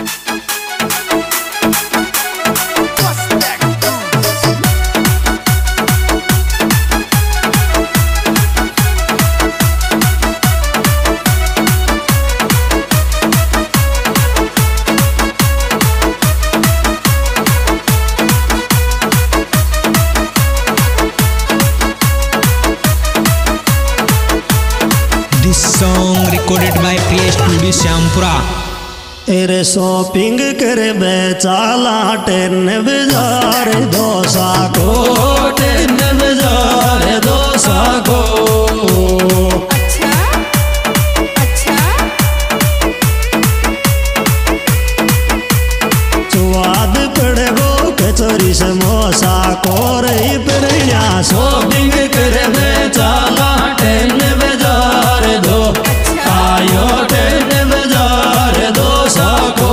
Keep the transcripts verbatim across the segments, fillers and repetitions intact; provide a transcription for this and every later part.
Song recorded by Priya Studio Syampura। तेरे shopping कर बेचाला टेन बाजार दोसा को टेन बाजार दोसा को। अच्छा अच्छा स्वाद पड़े वो कचौरी समोसा को रही परिया शॉपिंग कर बेचाला टेन बाजार दो आयो टेन बाजार दो साको।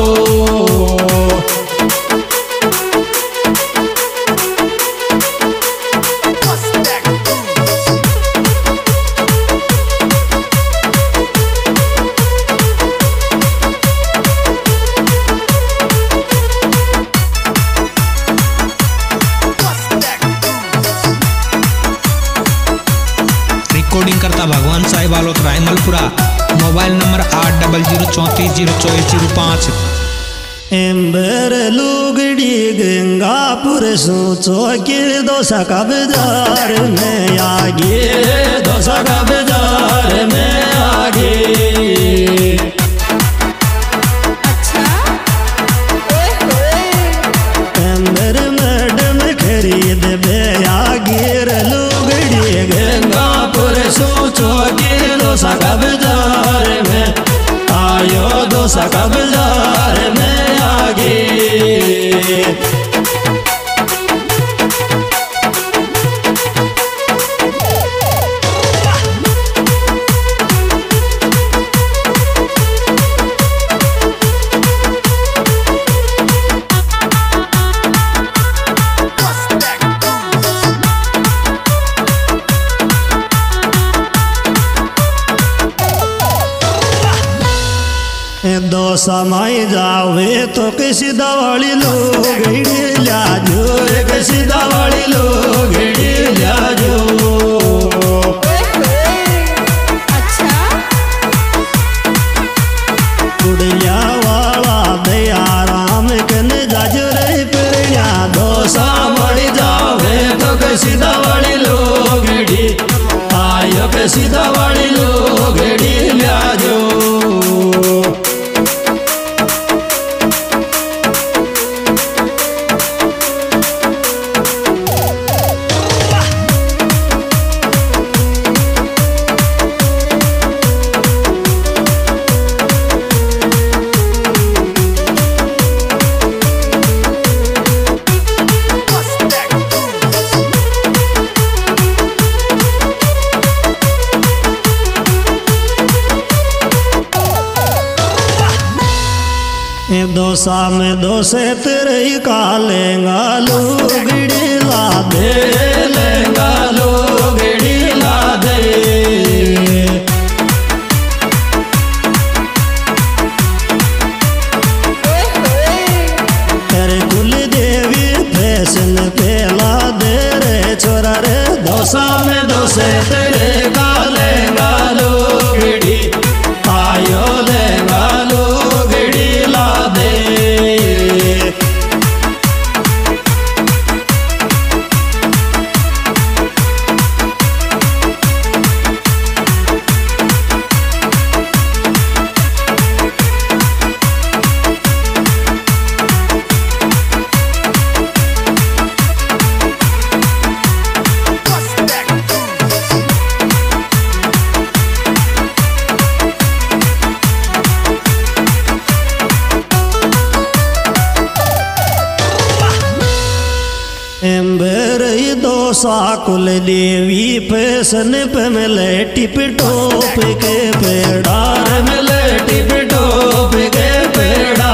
रिकॉर्डिंग करता भगवान साहिब आलोत रायमलपुरा। मोबाइल नंबर आठ डबल जीरो चौंतीस जीरो चौबीस जीरो पाँच। एम्बर लुगड़ी गंगापुर सोचो के दोसा का बाजार में आगे दोसा का बाजार में आगे। अच्छा एम्बर मैडम खरीद बे आगे लुगड़ी गंगापुर सोचो के दोसा का बाजार में आयो दोसा का बाजार में आगे। दोसा माई जावे तो किसी दवाली लोग ला जो किसी दवाली लोग ला जो। अच्छा कुड़िया वाला दया राम कन जाजो रे परिया दोसा माई जावे तो किसी दवाली लोग आयो किसी दवाली लोग ला जो। दोसा में दोसे तेरे का लेंगा लुगड़ी ला दे लेंगा लुगड़ी ला दे। तेरे कुल देवी फैशन पे ला दे रे छोरा रे दोसा में दोसे तेरे का लेंगा लुगड़ी आयो लेंगा लुगड़ी ला दे। एम्बर दोसा कुल देवी फैशन पे मिले टिप टोप के पेड़ा मिले टिप टोप के पेड़ा।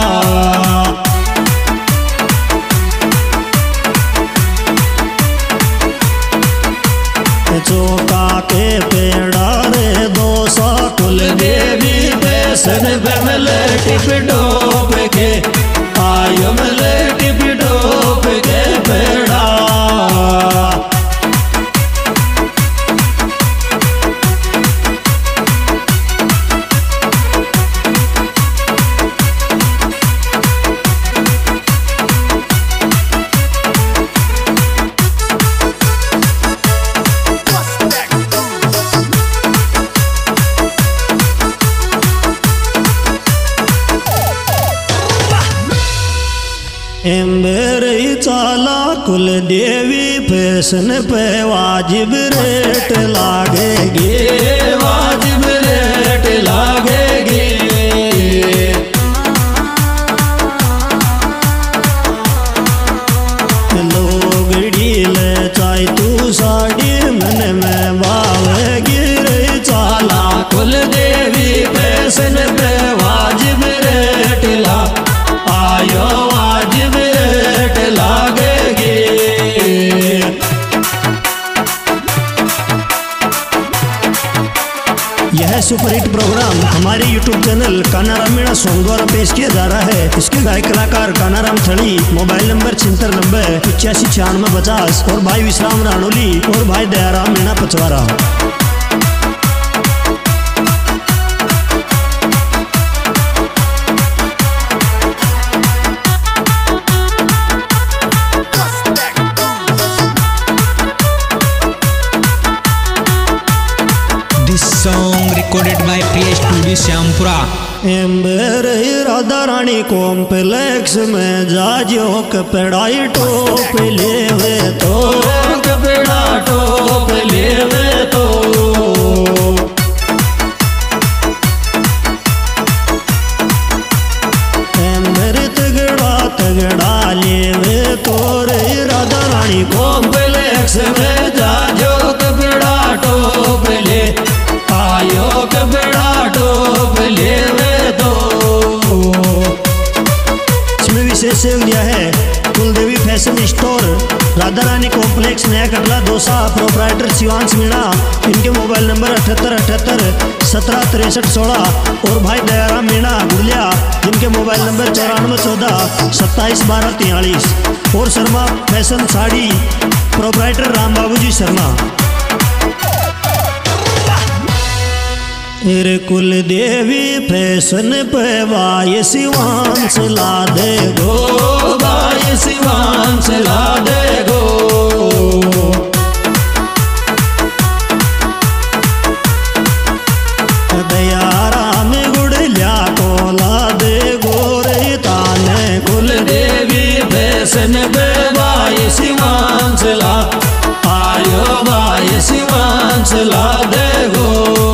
चौका के पेड़ा रे दोसा कुल देवी फैशन पे मिले टिप टोप एम्बर चाला कुल देवी फैशन पे वाजिब रेट लागेगी, वाजिब रेट लागेगी। लोगड़ी ले चाहे तू साड़ी मन में बावेगी रे चाला कुल देवी फैशन पे वाजिब रेट ला आयो वाजिब रेट लागेगी। यह सुपरहिट प्रोग्राम हमारे YouTube channel Kanaram Meena song द्वारा पेश किया जा रहा है। इसके गायक कलाकार कानाराम थड़ी, मोबाइल नंबर छिहत्तर नब्बे पिचासी छियानवे पचास और भाई विश्राम रानोली और भाई Dayaram Meena Pachwara. This song recorded by Play Studio Syampura। एम्बर राधा रानी कॉम्प्लेक्स में जाजो कपड़ाई टोप लेवे तो, कपड़ा टोप लेवे तो। एम्बर तगड़ा तगड़ा लेवे तो रे राधा रानी कॉम्प्लेक्स में जाजो कपड़ा टोप ले आयो कपड़ा टोप लेवे तो। इसमें विशेष दिया है Kuldevi fashion store, Radha Rani complex, नया कटला दोसा, प्रोप्राइटर शिवांश मीणा। इनके मोबाइल नंबर अठहत्तर अठहत्तर सत्रह तिरसठ सोलह और भाई दयाराम मीणा गुड़लिया, जिनके मोबाइल नंबर चौरानवे चौदह सत्ताईस बारह तियालीस। और शर्मा फैशन साड़ी, प्रोप्राइटर राम बाबू जी शर्मा। रे कुल देवी फैशन पे वाय शिवांश ला दे गो, वाय शिवांश ला दे गो। दयाराम गुड़लिया को ला दे गो रे ताने कुल देवी फैशन पे वाय शिवांश ला आयो वाय शिवांश ला दे गो।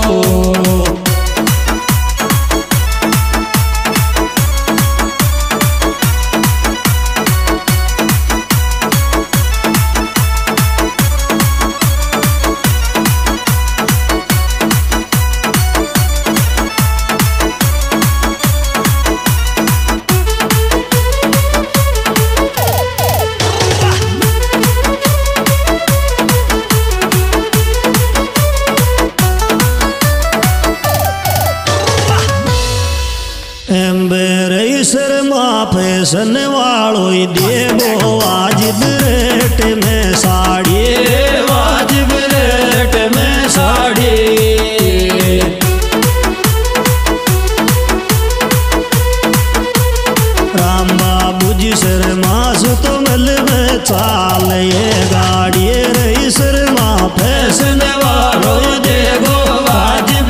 फैशन वालो देवो वाजिब रेट में साड़ी, वाजिब रेट में साड़ी। राम बाबू जी शर्मा सुतमल में चाल ये गाड़ी रही शर्मा फैशन वालो देवो वाजिब